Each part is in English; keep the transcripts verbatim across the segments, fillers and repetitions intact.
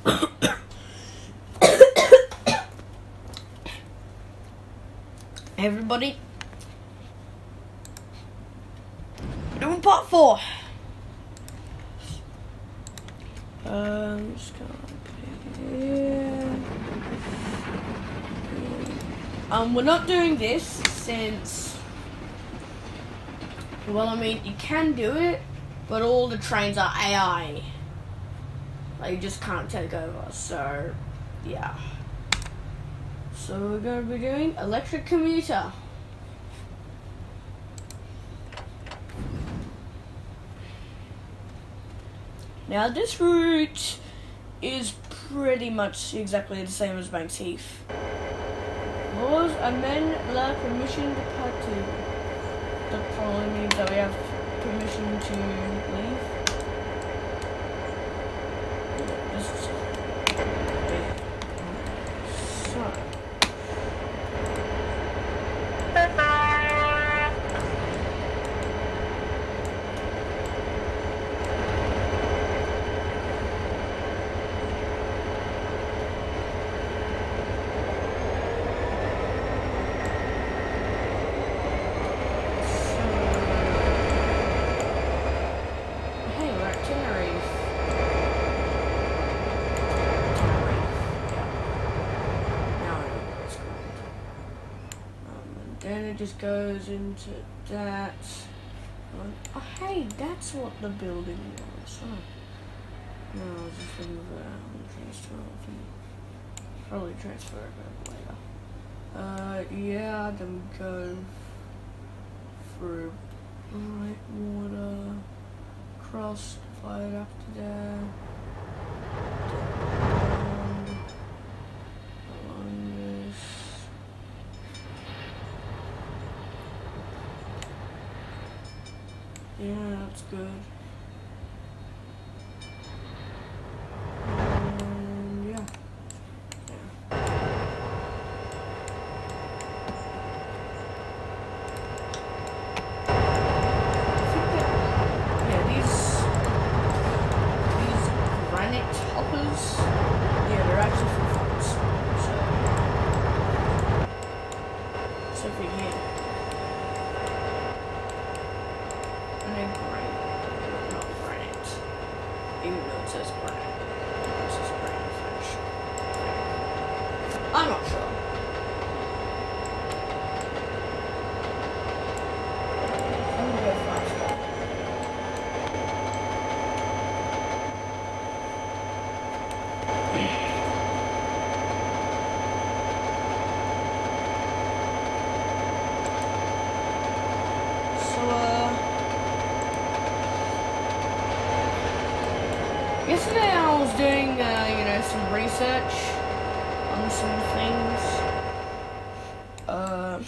Everybody, we're doing part four. Um, just gonna put it here. Um, we're not doing this since, well, I mean, you can do it, but all the trains are A I. Like, you just can't take over, so, yeah. So we're going to be doing electric commuter. Now this route is pretty much exactly the same as Banks Heath. Laws amend la permission de partir. That probably means that we have permission to leave. Yeah, this is so. Then it just goes into that. Oh, hey, that's what the building was. Oh. No, I was just thinking of that. Transfer. Probably transfer it later. Uh, yeah, then we go through right water, cross, fight after that. Yeah, that's good. And yeah. Yeah. I think that, yeah, these these granite hoppers, yeah, they're actually for funds. So something here. And then granite, not granite, even though it says granite. This is granite French. I'm not sure. I'm gonna go faster. So, uh, yesterday I was doing, uh, you know, some research on some things, uh,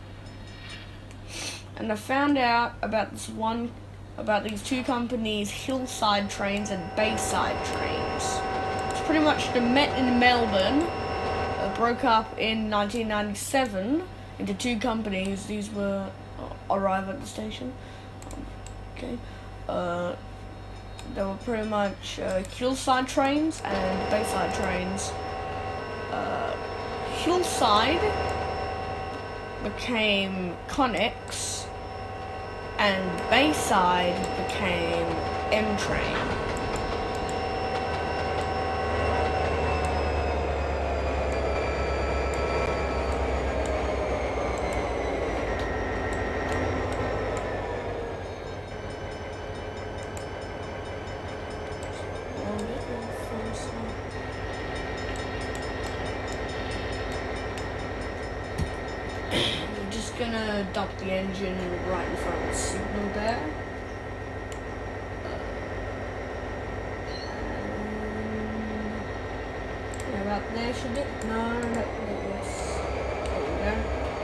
and I found out about this one, about these two companies, Hillside Trains and Bayside Trains. It's pretty much the met in Melbourne, uh, broke up in nineteen ninety-seven into two companies. These were uh, arrive at the station. Um, okay. Uh, They were pretty much uh, Hillside Trains and Bayside Trains. Uh, Hillside became Connex, and Bayside became M-Train. Gonna dump the engine right in front of the signal there. Um, yeah, about there should it? No, not there. Yes. There we go.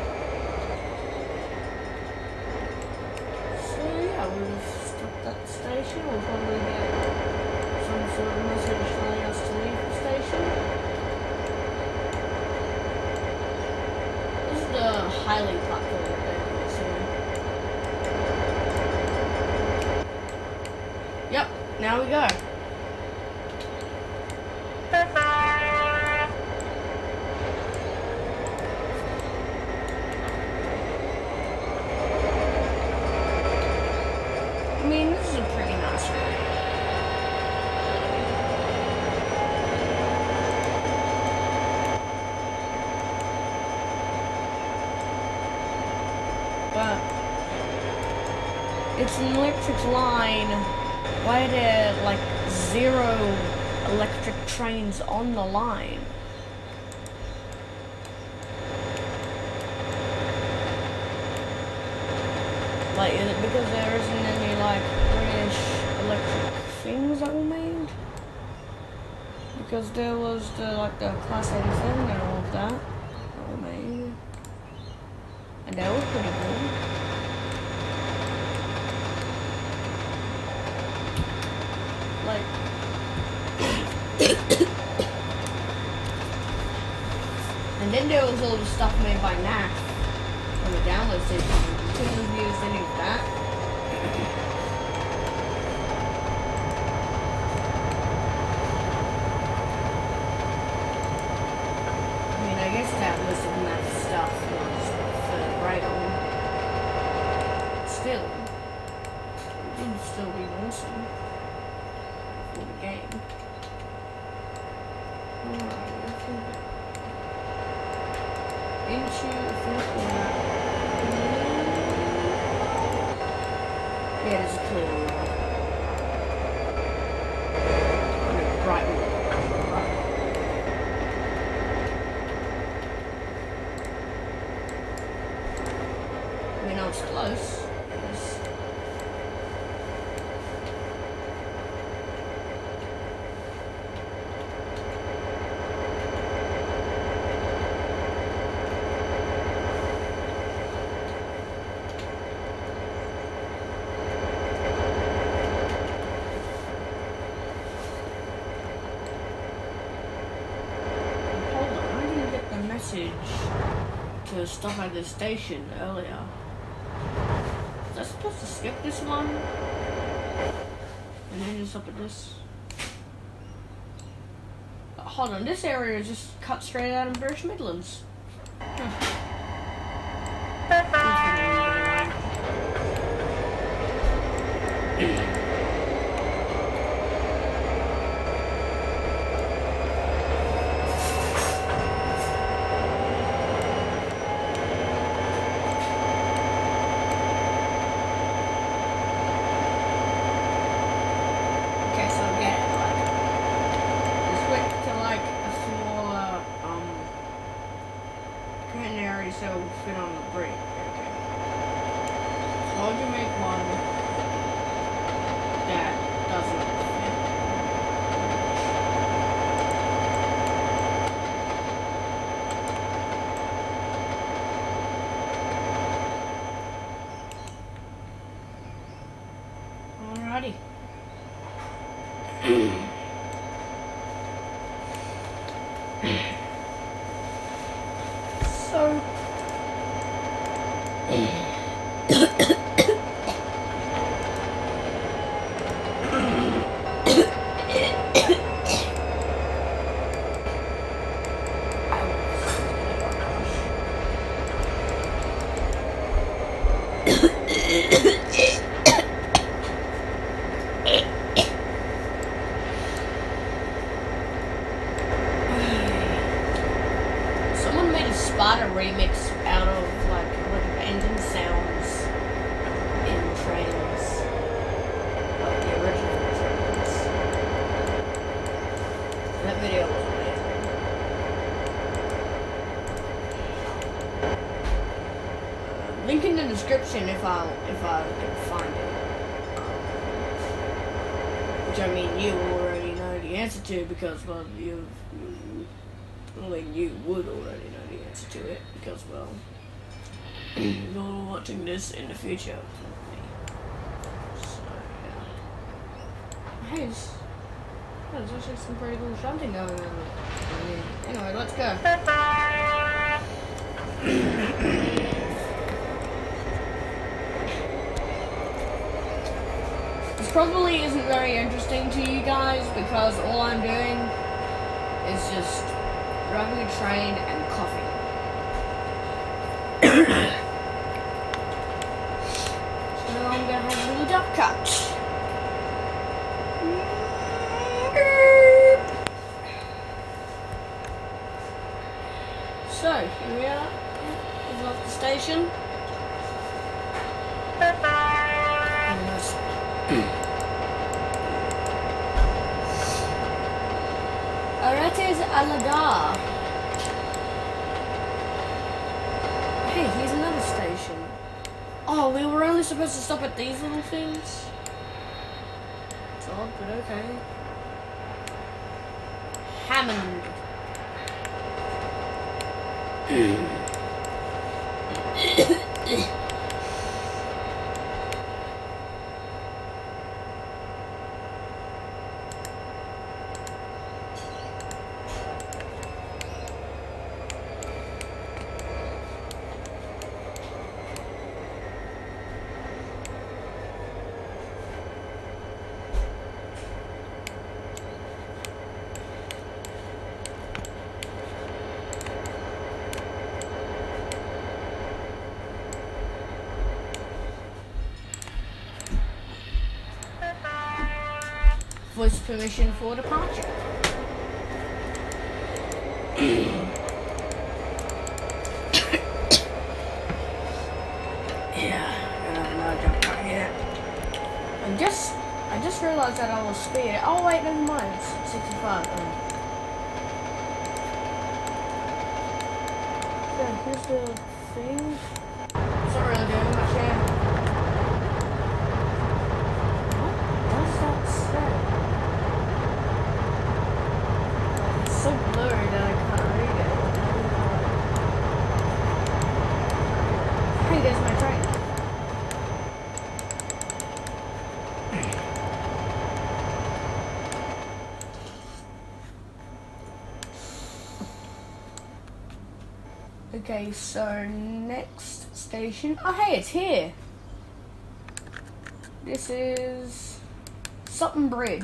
So yeah, we've stopped at the station. We'll probably get some sort of message telling us to leave the station. This is the highly platform. Yep, now we go. It's an electric line. Why are there like zero electric trains on the line? Like, is it because there isn't any like British electric things that were made? Because there was the like the Class eighty-seven and all of that that were made, and they were pretty good. Like, and then there was all the stuff made by N A F on the download station. Couldn't have used any of that. I mean, I guess that list of N A F stuff was third right on. Still, it would still be awesome for the game. Alright, I think into Fortnite. Yeah, there's a clear one. Bright one. I mean, I was close. Yes. To stop at the station earlier. Was I supposed to skip this one? And then just stop at this? Oh, hold on, this area is just cut straight out of British Midlands. Huh. So fit on the brake. Okay. So how would you make one that doesn't fit? Alrighty. So someone made a Sparta remix out of like like engine sounds in trains, like the original trains. That video was amazing. Uh, link in the description if I if I can find it. Which I mean, you already know the answer to because well you. Well, you would already know the answer to it because, well, you're watching this in the future. So, yeah. Hey, there's, there's actually some pretty cool shunting going on. I mean, anyway, let's go. This probably isn't very interesting to you guys because all I'm doing is just driving a train and coughing. So I'm gonna have a little duck cut. So here we are. We've left the station. And Aretes Alagar. Hey, here's another station. Oh, we were only supposed to stop at these little things? It's odd, but okay. Hammond. Voice permission for departure. Yeah, gonna now jump right here. I just, I just realized that I was speed. Oh wait, never mind. It's sixty-five. Oh. Yeah, here's the thing. It's not really doing much here. What does that say? So blurry that I can't read it. Hey, there's my train. Okay, so next station. Oh, hey, it's here. This is Sutton Bridge.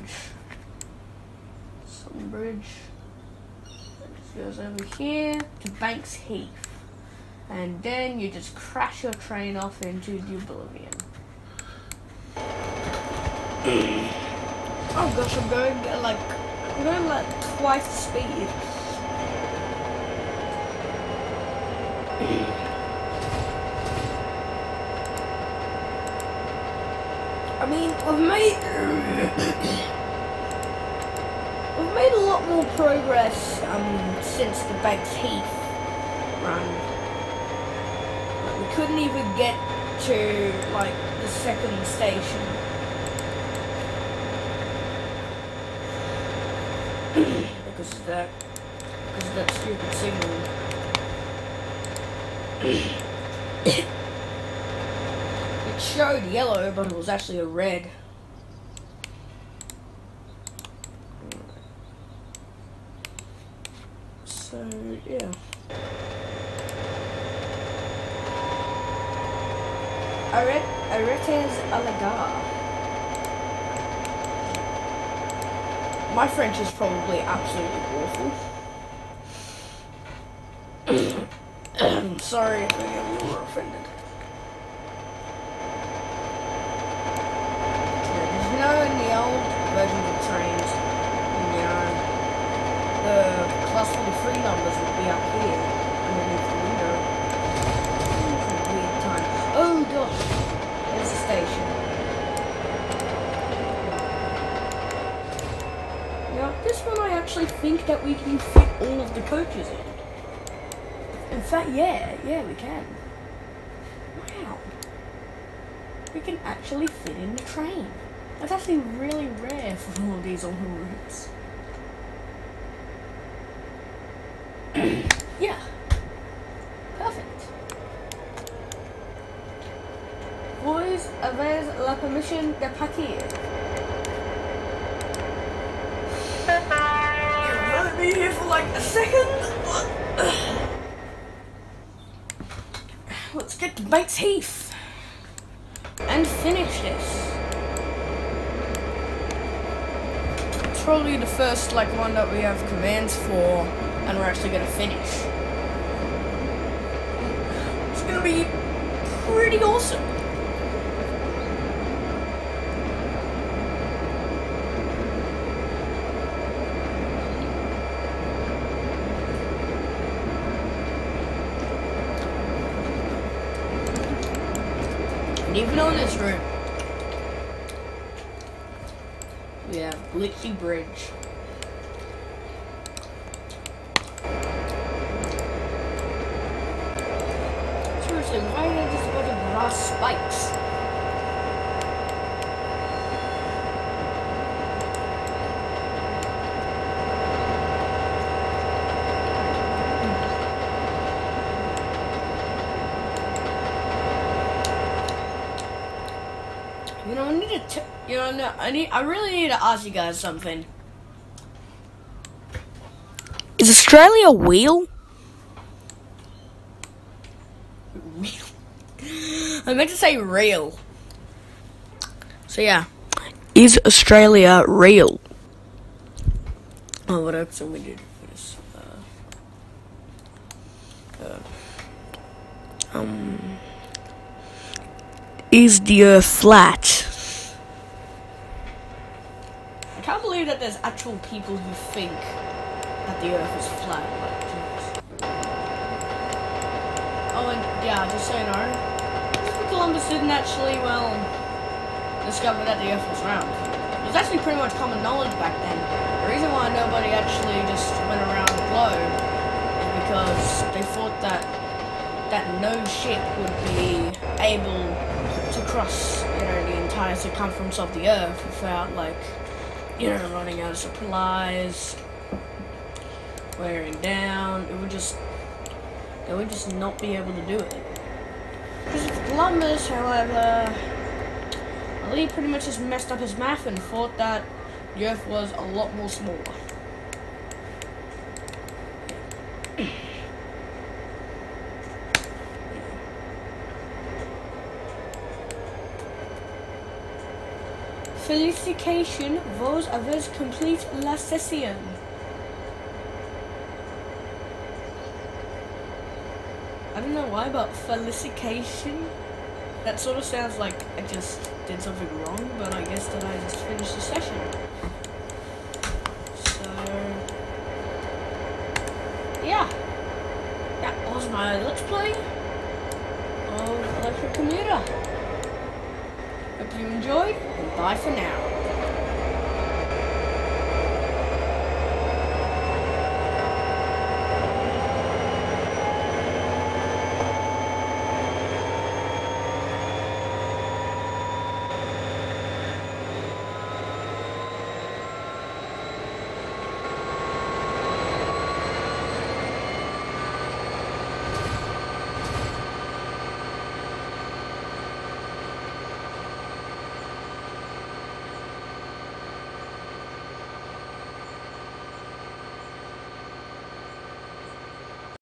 Sutton Bridge. Goes over here to Banks Heath, and then you just crash your train off into the oblivion. Oh gosh, I'm going like I'm going like twice the speed. I mean, I've made. We've made a lot more progress um, since the Banks Heath run. Like, we couldn't even get to like the second station. because of that because of that stupid signal. It showed yellow, but it was actually a red. So, yeah. Aretes Alagar. My French is probably absolutely awful. Sorry if any of you were offended. Did you know in the old versions of trains, you know, the class forty-three numbers would be up here underneath the window. It's a weird time. Oh gosh, there's the station. Now this one I actually think that we can fit all of the coaches in. In fact, yeah, yeah we can. Wow. We can actually fit in the train. That's actually really rare for all of these on the routes. Yeah. Perfect. Vous avez la permission de partir. You've only been here for like a second. Let's get to Banks Heath and finish this. It's probably the first like one that we have commands for. And we're actually gonna finish. It's gonna be pretty awesome. And even on this route, we have Blixie Bridge. Seriously, why are there just a bunch of grass spikes? You know, I need to. T you know, no, I need. I really need to ask you guys something. Is Australia real? Real. I meant to say real. So yeah, is Australia real? Oh, what else we did for this? Uh, uh, um. Is the Earth flat? I can't believe that there's actual people who think that the Earth is flat. Like, oh, and yeah, just so you know, Christopher Columbus didn't actually, well, discover that the Earth was round. It was actually pretty much common knowledge back then. The reason why nobody actually just went around the globe is because they thought that that no ship would be able to cross, you know, the entire circumference of the Earth without, like, you know, running out of supplies, wearing down. It would just, they would just not be able to do it. Christopher Columbus, however, I believe pretty much just messed up his math and thought that the Earth was a lot more smaller. Felicitation was avec complete la session. I don't know why, but felicitation? That sort of sounds like I just did something wrong, but I guess that I just finished the session. So, yeah. That was my Let's Play of Electric Commuter. Hope you enjoyed, and bye for now.